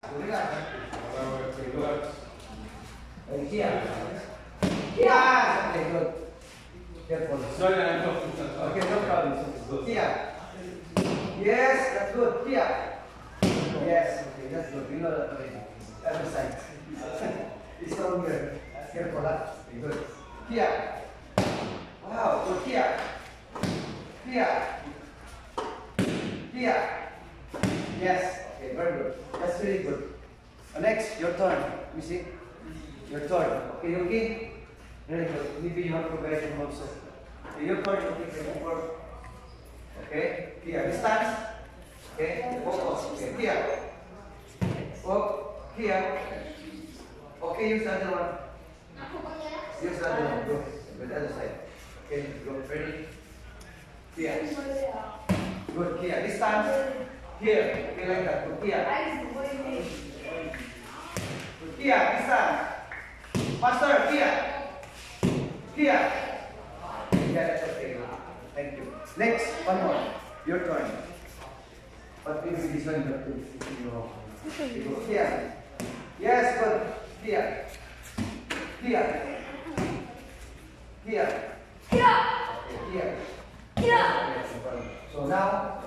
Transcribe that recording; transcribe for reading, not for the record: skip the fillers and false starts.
Here. Yeah. Okay, good. Careful. Sorry, I'm talking. Okay, no problem. Here. Yes, that's good. Here. Yes, okay, that's good. We know that already. Other side. It's all good. Careful, huh? Okay, good. Here. Wow, good. Here. Here. Here. Yes. Okay, very good. That's really good. Next, your turn. You see? Your turn. Okay, okay? Very good. Maybe you have to guide him also. Okay, your turn. Okay, can you work? Okay. Here. Distance. Okay. Focus. Okay. Here. Oh, here. Okay, use the other one. Use the other one. Go. With the other side. Okay, go. Ready? Here. Good. Here. Distance. Here. Okay, like that. Good. Here. Good. Here. Distance. Faster. Here. Here. Yeah, that's okay. Thank you. Next, one more. Your turn. But maybe this one you have to go here. Yes, good. Here. Here. Here. Here. Okay, here. Here. So now